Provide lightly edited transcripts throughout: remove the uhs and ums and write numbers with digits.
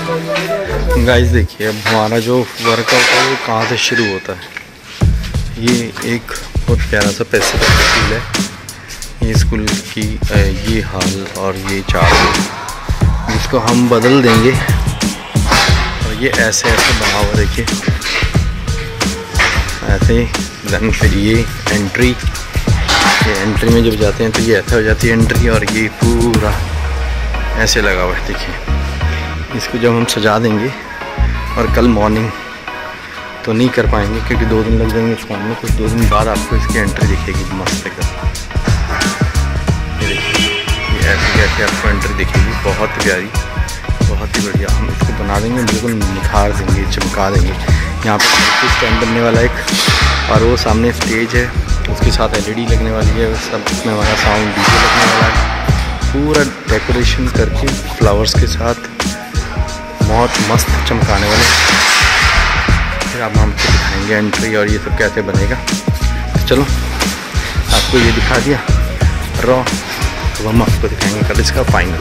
Guys देखिए, अब हमारा जो वर्कआउट है वो कहाँ से शुरू होता है। ये एक बहुत प्यारा सा पैसिफिक स्कूल है। ये स्कूल की ये हाल और ये चार्ट जिसको हम बदल देंगे और ये ऐसे ऐसे बना हुआ देखिए, ऐसे। देन फिर ये एंट्री में जब जाते हैं तो ये ऐसा हो जाती है एंट्री, और ये पूरा ऐसे लगा हुआ है देखिए। इसको जब हम सजा देंगे, और कल मॉर्निंग तो नहीं कर पाएंगे क्योंकि 2 दिन लग जाएंगे इस काम में, तो 2 दिन बाद आपको इसकी एंट्री दिखेगी मस्त एकदम। ये देखिए, ये ऐसे कैसे आपको एंट्री दिखेगी, बहुत प्यारी, बहुत ही बढ़िया। हम इसको बना देंगे, बिल्कुल निखार देंगे, चमका देंगे। यहाँ पर स्टैंड बनने वाला एक, और वो सामने स्टेज है, उसके साथ LED लगने वाली है, सब उसमें हमारा साउंड डीजे लगने वाला है। पूरा डेकोरेशन करके फ्लावर्स के साथ बहुत मस्त चमकाने वाले। फिर आप हमको दिखाएंगे एंट्री और ये सब कैसे बनेगा। तो चलो, आपको ये दिखा दिया रॉ, तो हम आपको दिखाएंगे कल इसका फाइनल।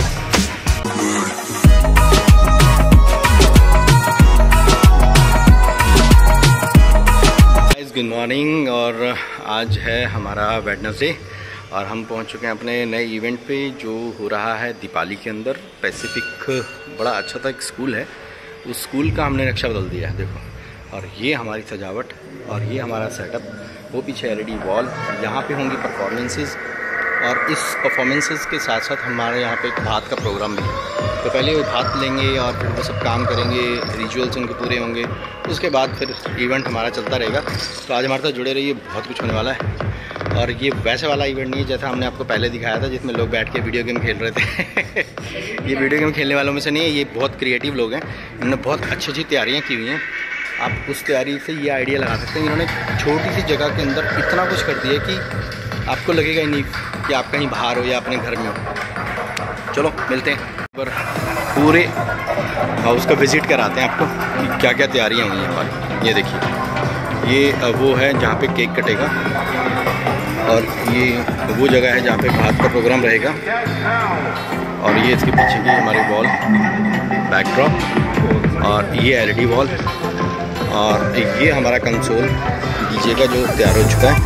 गुड मॉर्निंग, और आज है हमारा वेडनेसडे और हम पहुंच चुके हैं अपने नए इवेंट पे जो हो रहा है दीपाली के अंदर। पैसिफिक बड़ा अच्छा था, एक स्कूल है, उस स्कूल का हमने नक्शा बदल दिया है देखो। और ये हमारी सजावट और ये हमारा सेटअप, वो पीछे LED वॉल, यहाँ पे होंगी परफॉर्मेंसेस, और इस परफॉर्मेंसेस के साथ साथ हमारे यहाँ पे एक भात का प्रोग्राम भी है। तो पहले वो भात लेंगे और फिर वो सब काम करेंगे, रिचुअल्स उनके पूरे होंगे, उसके बाद फिर इवेंट हमारा चलता रहेगा। तो आज हमारे साथ जुड़े रहिए, बहुत कुछ होने वाला है। और ये वैसे वाला इवेंट नहीं है जैसा हमने आपको पहले दिखाया था, जिसमें लोग बैठ के वीडियो गेम खेल रहे थे। ये वीडियो गेम खेलने वालों में से नहीं है, ये बहुत क्रिएटिव लोग हैं, इन्होंने बहुत अच्छी अच्छी तैयारियाँ की हुई हैं। आप उस तैयारी से ये आइडिया लगा सकते हैं, इन्होंने छोटी सी जगह के अंदर इतना कुछ कर दिया कि आपको लगेगा ही नहीं कि आप कहीं बाहर हो या अपने घर में हो। चलो मिलते हैं, पर पूरे हाउस का विज़िट कराते हैं आपको कि क्या क्या तैयारियाँ हुई हैं हमारी। ये देखिए, ये वो है जहाँ पे केक कटेगा, और ये वो जगह है जहाँ पे भात का प्रोग्राम रहेगा, और ये इसके पीछे की हमारी वॉल बैकड्रॉप, और ये LED वॉल, और ये हमारा कंसोल DJ का जो तैयार हो चुका है।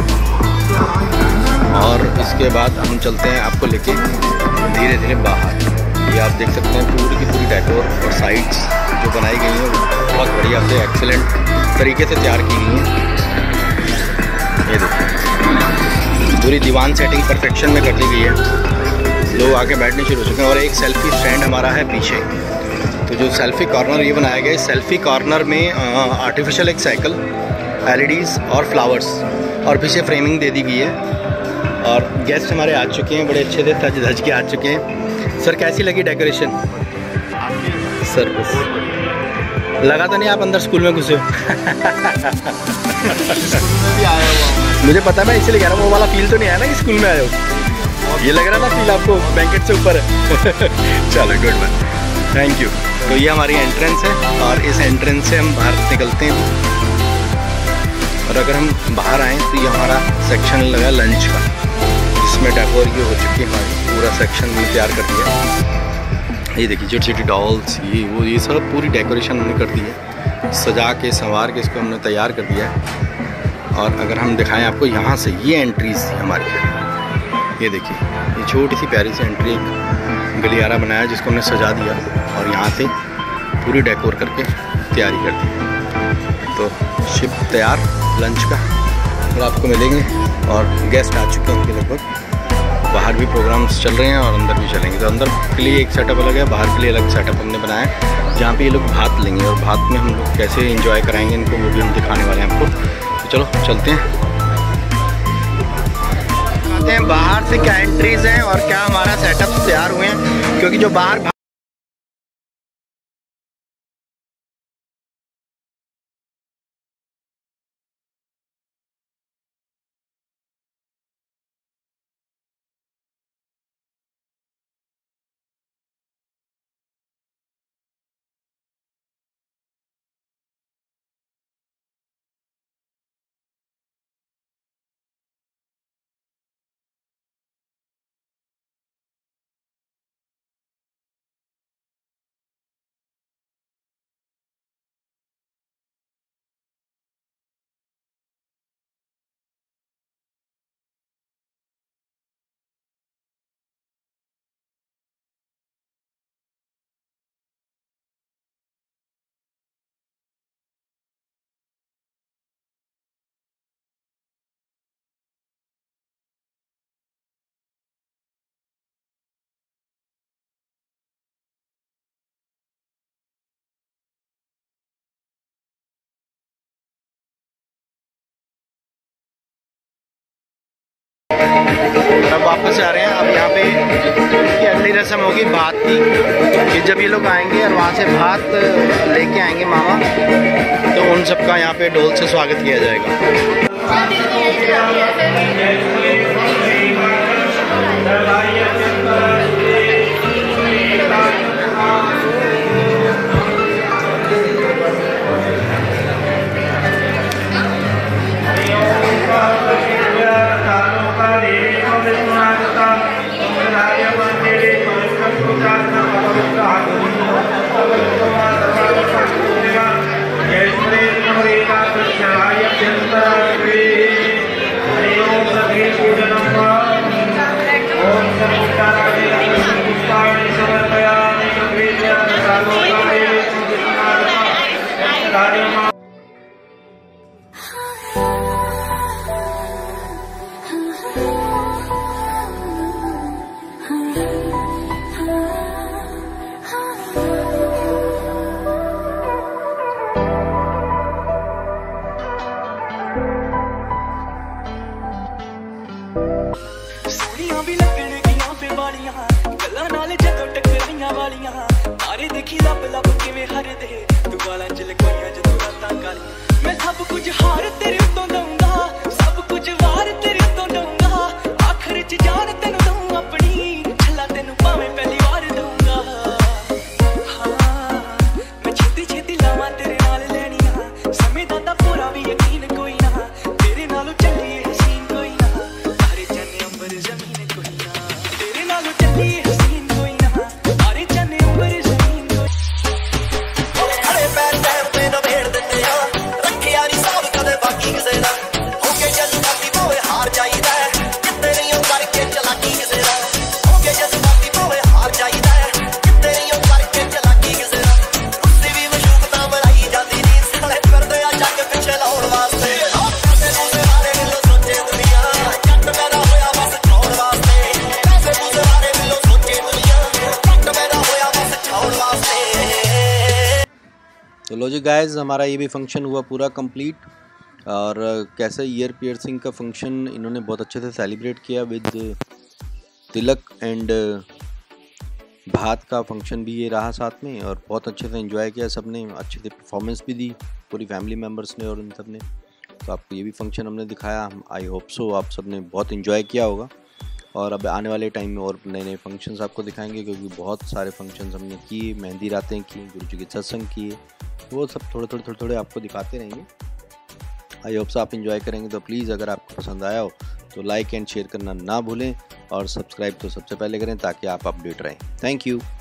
और इसके बाद हम चलते हैं आपको लेके धीरे धीरे बाहर। ये आप देख सकते हैं पूरी की पूरी डेकोर और साइड्स जो बनाई गई हैं बहुत बढ़िया से एक्सीलेंट तरीके से तैयार की गई हैं। ये देखिए, पूरी दीवान सेटिंग परफेक्शन में कर दी गई है, लोग आके बैठने शुरू हो चुके हैं। और एक सेल्फी स्टैंड हमारा है पीछे, तो जो सेल्फी कॉर्नर ये बनाया गया है, सेल्फी कॉर्नर में आर्टिफिशियल एक साइकिल, LEDs और फ्लावर्स, और पीछे फ्रेमिंग दे दी गई है। और गेस्ट हमारे आ चुके हैं, बड़े अच्छे से सज धज के आ चुके हैं। सर कैसी लगी डेकोरेशन? सर लगा तो नहीं आप अंदर स्कूल में घुसे हो? मुझे पता, मैं इसलिए कह रहा हूँ, वो वाला फील तो नहीं आया ना कि स्कूल में आए हो? ये लग रहा था फील आपको बैंकेट से ऊपर है। चलो गुड मैन, थैंक यू। तो ये हमारी एंट्रेंस है, और इस एंट्रेंस से हम बाहर निकलते हैं। और अगर हम बाहर आएँ तो ये हमारा सेक्शन लगा लंच का, जिसमें डेकोर ये हो चुकी है, हमारी पूरा सेक्शन भी तैयार कर दिया। ये देखिए छोटी छोटी डॉल्स, ये सब पूरी डेकोरेशन हमने कर दी है, सजा के संवार के इसको हमने तैयार कर दिया है। और अगर हम दिखाएं आपको यहाँ से, ये एंट्रीज थी हमारी, ये देखिए, ये छोटी सी प्यारी सी एंट्री, एक गलियारा बनाया जिसको हमने सजा दिया, और यहाँ से पूरी डेकोर करके तैयारी कर दी। तो शिप तैयार लंच का, और आपको मिलेंगे। और गेस्ट आ चुके हैं उनके लगभग, बाहर भी प्रोग्राम्स चल रहे हैं और अंदर भी चलेंगे। तो अंदर के लिए एक सेटअप अलग है, बाहर के लिए अलग सेटअप हमने बनाया है, जहाँ पे ये लोग भात लेंगे, और भात में हम लोग कैसे एंजॉय कराएंगे इनको, वो भी हम दिखाने वाले हैं आपको। तो चलो चलते हैं, बाहर से क्या एंट्रीज हैं और क्या हमारा सेटअप तैयार हुए हैं, क्योंकि जो बाहर वापस जा रहे हैं। अब यहाँ पे इनकी अगली रस्म होगी भात की, कि जब ये लोग आएंगे और वहाँ से भात लेके आएंगे मामा, तो उन सबका यहाँ पे ढोल से स्वागत किया जाएगा। सोनिया भी लगणगियां पे वालियां गल्लां नाल जदों टकराइयां वालियां तारे देखी लब लब किवें हरदे तू वालां च लकोइयां जदों रातां कालियां मैं सब कुछ हार तेरे उत्तों दऊंगा सब कुछ वार तेरे उत्तों दऊंगा आखिर च जान तैनूं दऊं अपनी छल्ला तैनूं भावें पहली वार दऊंगा हाँ मैं छेती छेती लावां तेरे नाल लैणियां समय दा तां पूरा भी यकीन कोई ना तेरे नालों चली हसीन कोई ना तारे चन्ने अंबर जमीन कोई ना तेरे नालों चली हसीन कोई ना तारे चन्ने अंबर जमीन कोई खड़े पैर टाइम पे न भेड़ दिंदे आ रखिया नहीं साब कदे बाकी किसे दा होके जज्बाती भावे हार जाईदा किते नहीं करके चलाकी किसे दा होके जज्बाती भावे हार जाईदा किते नहीं करके चलाकी किसे दा उससे भी मशूकता बनाई जाती नी साले करदे आ जग पिछे लाउण वास्ते पैसे पूसे वाले मिलो सोचे दुनिया जट मेरा होया बस छाउण वास्ते पैसे पूसे वाले मिलो सोचे दुनिया जट मेरा होया बस छाउण वास्ते। तो लो जी गाइस, हमारा ये भी फंक्शन हुआ पूरा कंप्लीट। और कैसे ईयर पियर्सिंग का फंक्शन इन्होंने बहुत अच्छे से सेलिब्रेट किया विद तिलक एंड भात का फंक्शन भी ये रहा साथ में, और बहुत अच्छे से एंजॉय किया सबने, अच्छे से परफॉर्मेंस भी दी पूरी फैमिली मेम्बर्स ने और इन सब ने। तो आपको ये भी फंक्शन हमने दिखाया। आई होप सो आप सब ने बहुत एंजॉय किया होगा। और अब आने वाले टाइम में और नए नए फंक्शंस आपको दिखाएंगे, क्योंकि बहुत सारे फंक्शंस हमने किए, मेहंदी रातें की, गुरु जी के सत्संग किए, वो सब थोड़े आपको दिखाते रहेंगे। आई होप सो आप एंजॉय करेंगे। तो प्लीज़ अगर आपको पसंद आया हो तो लाइक एंड शेयर करना ना भूलें, और सब्सक्राइब तो सबसे पहले करें ताकि आप अपडेट रहें। Thank you.